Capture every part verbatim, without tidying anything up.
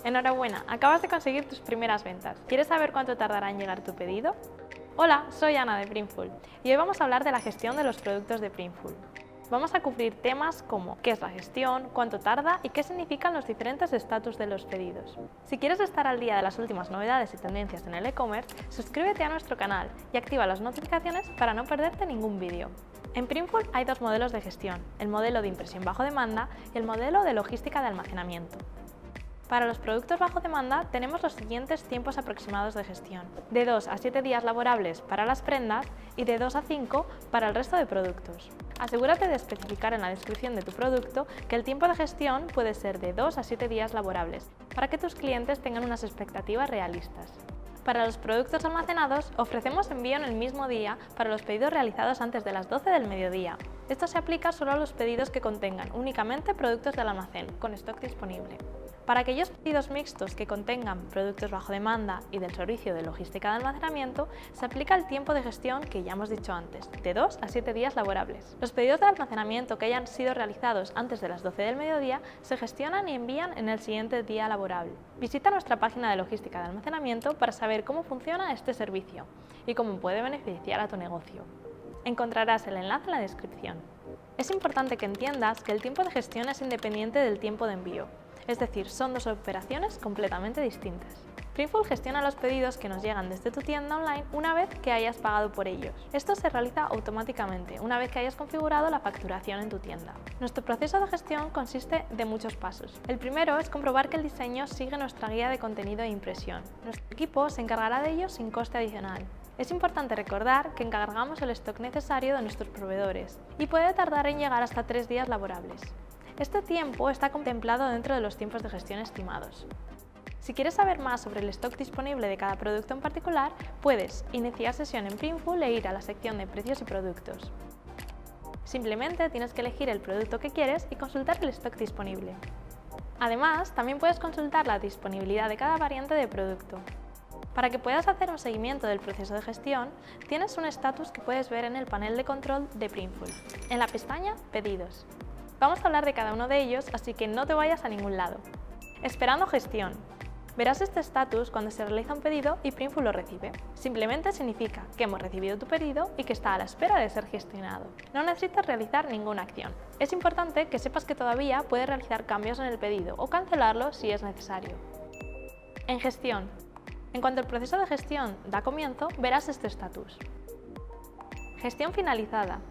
Enhorabuena, acabas de conseguir tus primeras ventas. ¿Quieres saber cuánto tardará en llegar tu pedido? Hola, soy Ana de Printful y hoy vamos a hablar de la gestión de los productos de Printful. Vamos a cubrir temas como qué es la gestión, cuánto tarda y qué significan los diferentes estatus de los pedidos. Si quieres estar al día de las últimas novedades y tendencias en el e-commerce, suscríbete a nuestro canal y activa las notificaciones para no perderte ningún vídeo. En Printful hay dos modelos de gestión, el modelo de impresión bajo demanda y el modelo de logística de almacenamiento. Para los productos bajo demanda tenemos los siguientes tiempos aproximados de gestión, de dos a siete días laborables para las prendas y de dos a cinco para el resto de productos. Asegúrate de especificar en la descripción de tu producto que el tiempo de gestión puede ser de dos a siete días laborables, para que tus clientes tengan unas expectativas realistas. Para los productos almacenados, ofrecemos envío en el mismo día para los pedidos realizados antes de las doce del mediodía. Esto se aplica solo a los pedidos que contengan únicamente productos del almacén, con stock disponible. Para aquellos pedidos mixtos que contengan productos bajo demanda y del servicio de logística de almacenamiento, se aplica el tiempo de gestión que ya hemos dicho antes, de dos a siete días laborables. Los pedidos de almacenamiento que hayan sido realizados antes de las doce del mediodía se gestionan y envían en el siguiente día laborable. Visita nuestra página de logística de almacenamiento para saber cómo funciona este servicio y cómo puede beneficiar a tu negocio. Encontrarás el enlace en la descripción. Es importante que entiendas que el tiempo de gestión es independiente del tiempo de envío. Es decir, son dos operaciones completamente distintas. Printful gestiona los pedidos que nos llegan desde tu tienda online una vez que hayas pagado por ellos. Esto se realiza automáticamente una vez que hayas configurado la facturación en tu tienda. Nuestro proceso de gestión consiste de muchos pasos. El primero es comprobar que el diseño sigue nuestra guía de contenido e impresión. Nuestro equipo se encargará de ello sin coste adicional. Es importante recordar que encargamos el stock necesario de nuestros proveedores y puede tardar en llegar hasta tres días laborables. Este tiempo está contemplado dentro de los tiempos de gestión estimados. Si quieres saber más sobre el stock disponible de cada producto en particular, puedes iniciar sesión en Printful e ir a la sección de precios y productos. Simplemente tienes que elegir el producto que quieres y consultar el stock disponible. Además, también puedes consultar la disponibilidad de cada variante de producto. Para que puedas hacer un seguimiento del proceso de gestión, tienes un estatus que puedes ver en el panel de control de Printful, en la pestaña Pedidos. Vamos a hablar de cada uno de ellos, así que no te vayas a ningún lado. Esperando gestión. Verás este estatus cuando se realiza un pedido y Printful lo recibe. Simplemente significa que hemos recibido tu pedido y que está a la espera de ser gestionado. No necesitas realizar ninguna acción. Es importante que sepas que todavía puedes realizar cambios en el pedido o cancelarlo si es necesario. En gestión. En cuanto el proceso de gestión da comienzo, verás este estatus. Gestión finalizada.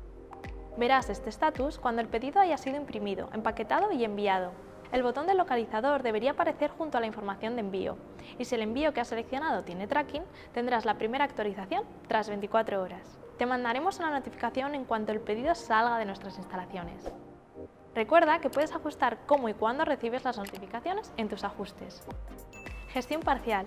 Verás este estatus cuando el pedido haya sido imprimido, empaquetado y enviado. El botón del localizador debería aparecer junto a la información de envío, y si el envío que has seleccionado tiene tracking, tendrás la primera actualización tras veinticuatro horas. Te mandaremos una notificación en cuanto el pedido salga de nuestras instalaciones. Recuerda que puedes ajustar cómo y cuándo recibes las notificaciones en tus ajustes. Gestión parcial.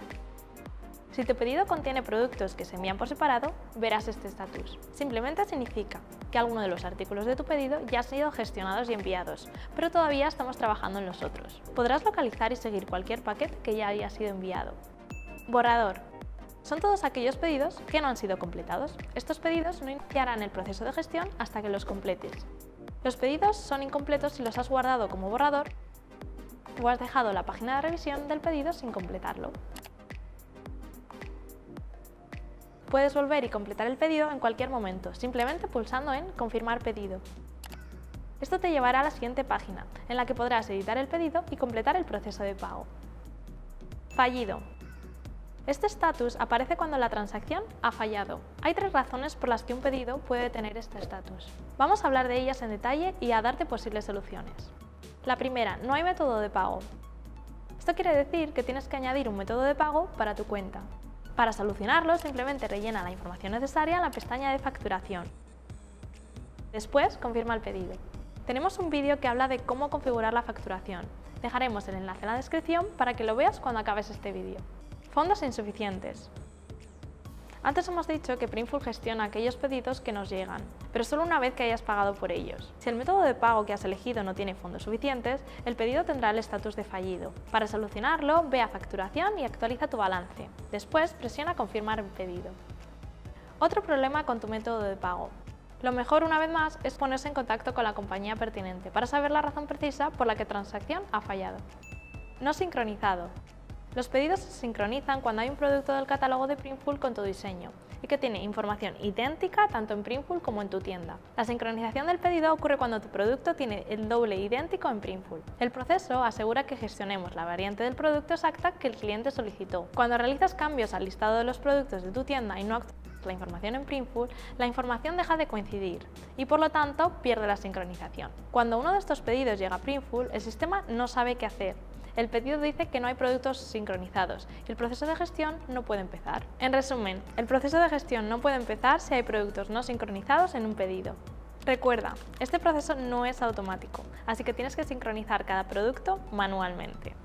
Si tu pedido contiene productos que se envían por separado, verás este estatus. Simplemente significa que alguno de los artículos de tu pedido ya han sido gestionados y enviados, pero todavía estamos trabajando en los otros. Podrás localizar y seguir cualquier paquete que ya haya sido enviado. Borrador. Son todos aquellos pedidos que no han sido completados. Estos pedidos no iniciarán el proceso de gestión hasta que los completes. Los pedidos son incompletos si los has guardado como borrador o has dejado la página de revisión del pedido sin completarlo. Puedes volver y completar el pedido en cualquier momento, simplemente pulsando en Confirmar pedido. Esto te llevará a la siguiente página, en la que podrás editar el pedido y completar el proceso de pago. Fallido. Este estatus aparece cuando la transacción ha fallado. Hay tres razones por las que un pedido puede tener este estatus. Vamos a hablar de ellas en detalle y a darte posibles soluciones. La primera, no hay método de pago. Esto quiere decir que tienes que añadir un método de pago para tu cuenta. Para solucionarlo, simplemente rellena la información necesaria en la pestaña de facturación. Después, confirma el pedido. Tenemos un vídeo que habla de cómo configurar la facturación. Dejaremos el enlace en la descripción para que lo veas cuando acabes este vídeo. Fondos insuficientes. Antes hemos dicho que Printful gestiona aquellos pedidos que nos llegan, pero solo una vez que hayas pagado por ellos. Si el método de pago que has elegido no tiene fondos suficientes, el pedido tendrá el estatus de fallido. Para solucionarlo, ve a Facturación y actualiza tu balance. Después, presiona Confirmar el pedido. Otro problema con tu método de pago. Lo mejor, una vez más, es ponerse en contacto con la compañía pertinente para saber la razón precisa por la que transacción ha fallado. No sincronizado. Los pedidos se sincronizan cuando hay un producto del catálogo de Printful con tu diseño y que tiene información idéntica tanto en Printful como en tu tienda. La sincronización del pedido ocurre cuando tu producto tiene el doble idéntico en Printful. El proceso asegura que gestionemos la variante del producto exacta que el cliente solicitó. Cuando realizas cambios al listado de los productos de tu tienda y no actualizas la información en Printful, la información deja de coincidir y por lo tanto pierde la sincronización. Cuando uno de estos pedidos llega a Printful, el sistema no sabe qué hacer. El pedido dice que no hay productos sincronizados y el proceso de gestión no puede empezar. En resumen, el proceso de gestión no puede empezar si hay productos no sincronizados en un pedido. Recuerda, este proceso no es automático, así que tienes que sincronizar cada producto manualmente.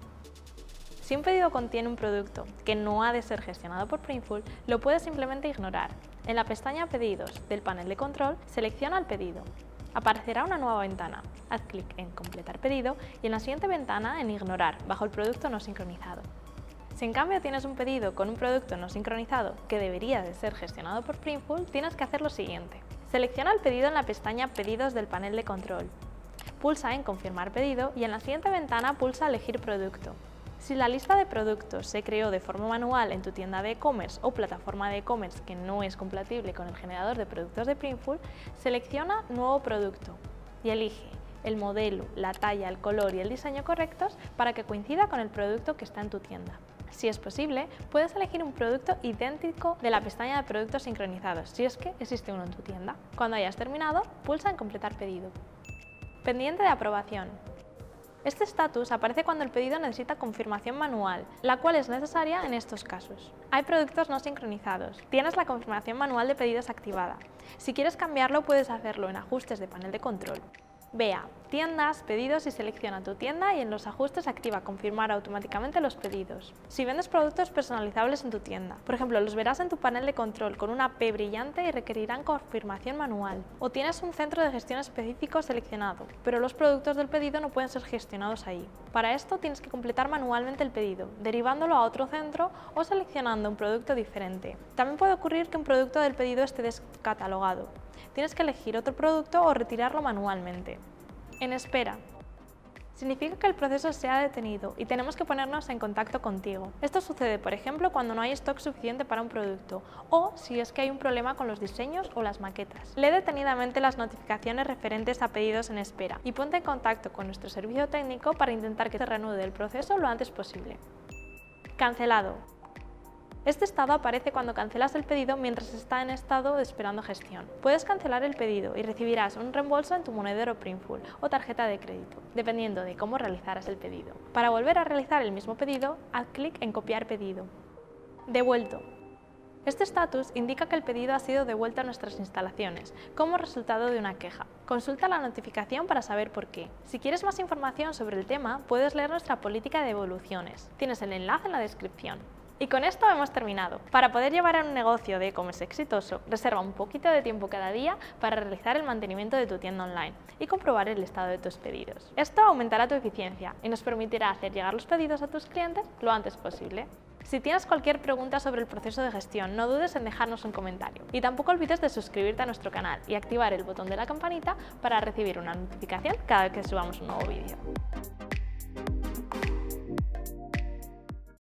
Si un pedido contiene un producto que no ha de ser gestionado por Printful, lo puedes simplemente ignorar. En la pestaña Pedidos del panel de control, selecciona el pedido. Aparecerá una nueva ventana. Haz clic en Completar pedido y en la siguiente ventana en Ignorar, bajo el producto no sincronizado. Si en cambio tienes un pedido con un producto no sincronizado que debería de ser gestionado por Printful, tienes que hacer lo siguiente. Selecciona el pedido en la pestaña Pedidos del panel de control. Pulsa en Confirmar pedido y en la siguiente ventana pulsa Elegir producto. Si la lista de productos se creó de forma manual en tu tienda de e-commerce o plataforma de e-commerce que no es compatible con el generador de productos de Printful, selecciona Nuevo producto y elige el modelo, la talla, el color y el diseño correctos para que coincida con el producto que está en tu tienda. Si es posible, puedes elegir un producto idéntico de la pestaña de productos sincronizados, si es que existe uno en tu tienda. Cuando hayas terminado, pulsa en Completar pedido. Pendiente de aprobación. Este estatus aparece cuando el pedido necesita confirmación manual, la cual es necesaria en estos casos. Hay productos no sincronizados. Tienes la confirmación manual de pedidos activada. Si quieres cambiarlo, puedes hacerlo en Ajustes de panel de control. Ve a Tiendas, Pedidos y selecciona tu tienda y en los ajustes activa Confirmar automáticamente los pedidos. Si vendes productos personalizables en tu tienda, por ejemplo, los verás en tu panel de control con una P brillante y requerirán confirmación manual. O tienes un centro de gestión específico seleccionado, pero los productos del pedido no pueden ser gestionados ahí. Para esto tienes que completar manualmente el pedido, derivándolo a otro centro o seleccionando un producto diferente. También puede ocurrir que un producto del pedido esté descatalogado. Tienes que elegir otro producto o retirarlo manualmente. En espera. Significa que el proceso se ha detenido y tenemos que ponernos en contacto contigo. Esto sucede, por ejemplo, cuando no hay stock suficiente para un producto o si es que hay un problema con los diseños o las maquetas. Lee detenidamente las notificaciones referentes a pedidos en espera y ponte en contacto con nuestro servicio técnico para intentar que se reanude el proceso lo antes posible. Cancelado. Este estado aparece cuando cancelas el pedido mientras está en estado esperando gestión. Puedes cancelar el pedido y recibirás un reembolso en tu monedero Printful o tarjeta de crédito, dependiendo de cómo realizaras el pedido. Para volver a realizar el mismo pedido, haz clic en Copiar pedido. Devuelto. Este estatus indica que el pedido ha sido devuelto a nuestras instalaciones, como resultado de una queja. Consulta la notificación para saber por qué. Si quieres más información sobre el tema, puedes leer nuestra política de devoluciones. Tienes el enlace en la descripción. Y con esto hemos terminado. Para poder llevar a un negocio de e-commerce exitoso, reserva un poquito de tiempo cada día para realizar el mantenimiento de tu tienda online y comprobar el estado de tus pedidos. Esto aumentará tu eficiencia y nos permitirá hacer llegar los pedidos a tus clientes lo antes posible. Si tienes cualquier pregunta sobre el proceso de gestión, no dudes en dejarnos un comentario. Y tampoco olvides de suscribirte a nuestro canal y activar el botón de la campanita para recibir una notificación cada vez que subamos un nuevo vídeo.